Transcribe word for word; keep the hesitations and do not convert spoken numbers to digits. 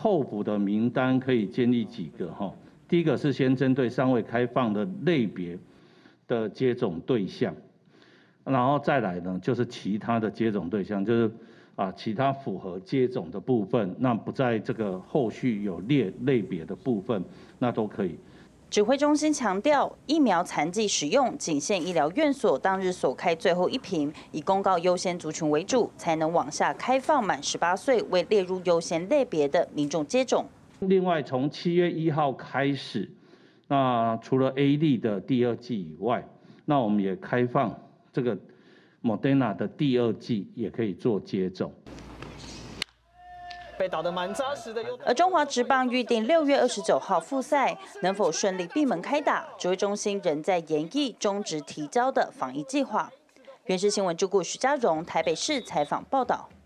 候补的名单可以建立几个哈？第一个是先针对尚未开放的类别的接种对象，然后再来呢就是其他的接种对象，就是啊其他符合接种的部分，那不在这个后续有列类别的部分，那都可以。 指挥中心强调，疫苗残剂使用仅限医疗院所当日所开最后一瓶，以公告优先族群为主，才能往下开放满十八岁未列入优先类别的民众接种。 另外，从七月一号开始，那除了 A 粒的第二剂以外，那我们也开放这个 Moderna 的第二剂也可以做接种。 被打得蛮扎实的。 而中华职棒预定六月二十九号复赛，能否顺利闭门开打？指挥中心仍在研议中职提交的防疫计划。原视新闻主顾徐家荣台北市采访报道。